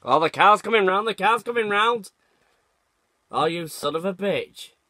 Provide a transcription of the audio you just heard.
Oh, the car's coming round, the car's coming round. Oh, you son of a bitch.